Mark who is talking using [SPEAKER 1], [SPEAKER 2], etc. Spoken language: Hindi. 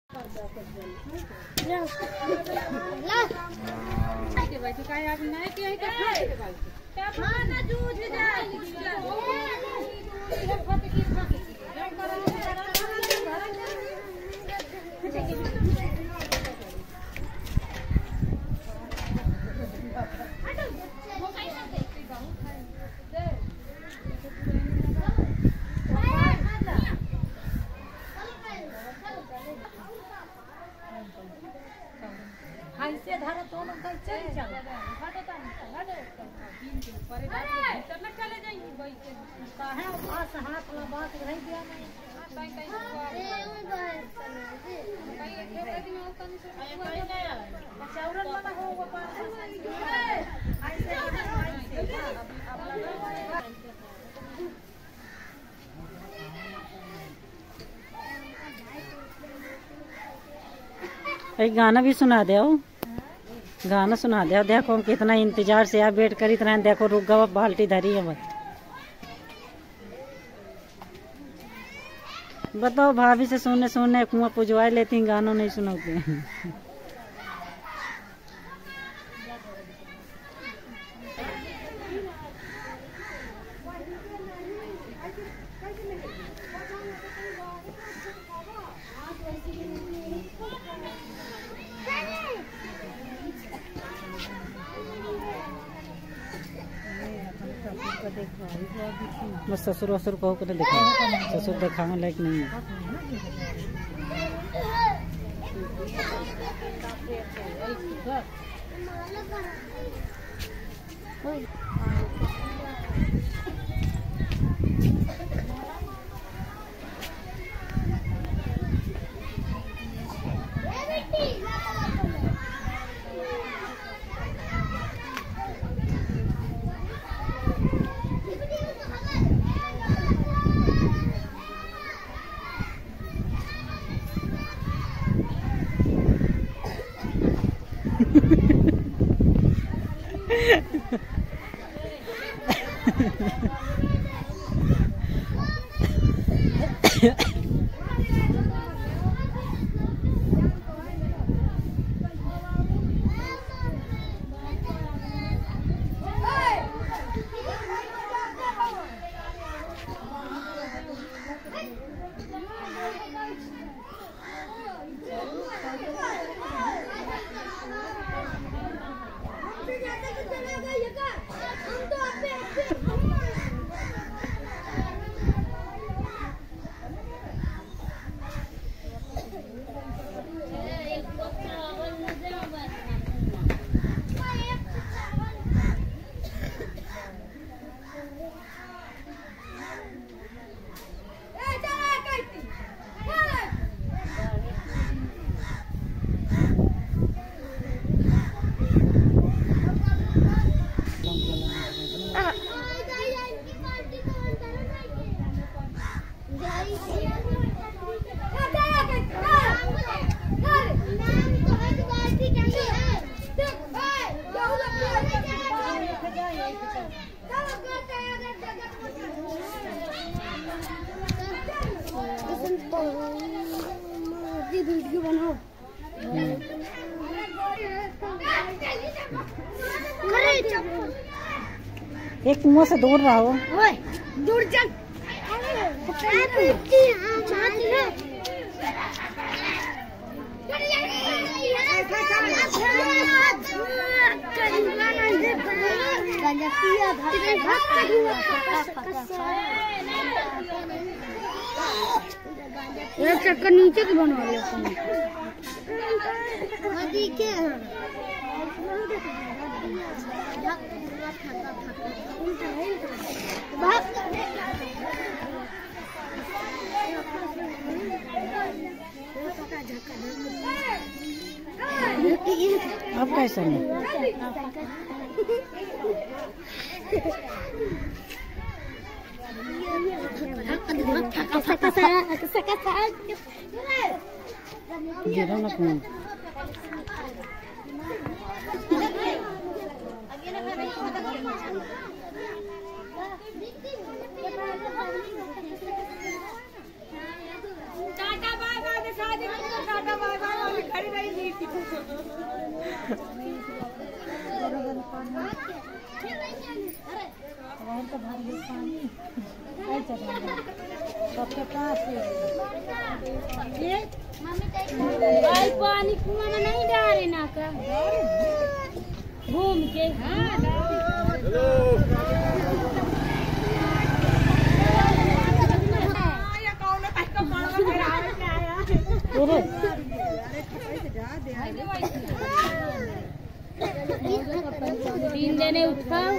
[SPEAKER 1] काय आज नाही की खाना जूझ जाए ऐसे धारा तो लोग चल चल चले जाएंगे भाई है पास हाथ वाला बात रह गया
[SPEAKER 2] एक गाना भी सुना दे, गाना सुना दे। देखो कितना इंतजार से आप वेट करी तरह। देखो रुक गवा बाल्टी धरी है बस। बताओ भाभी से सुनने सुनने कुआं पुजवा लेती, गानों नहीं सुनाते। बस ससुर वसुर कहो को देखा, ससुर दिखाने लायक नहीं है। वीडियो बनाओ। एक कुआं से दूर रहो। दूर चल। ये चक्कर नीचे की बनवा लिया नदी के अब कैसा नहीं गिरा ना कौन टाटा बाय बाय शादी में टाटा बाय।
[SPEAKER 1] पानी कुआं में नहीं डाले ना का घूम के तीन देने उठाओ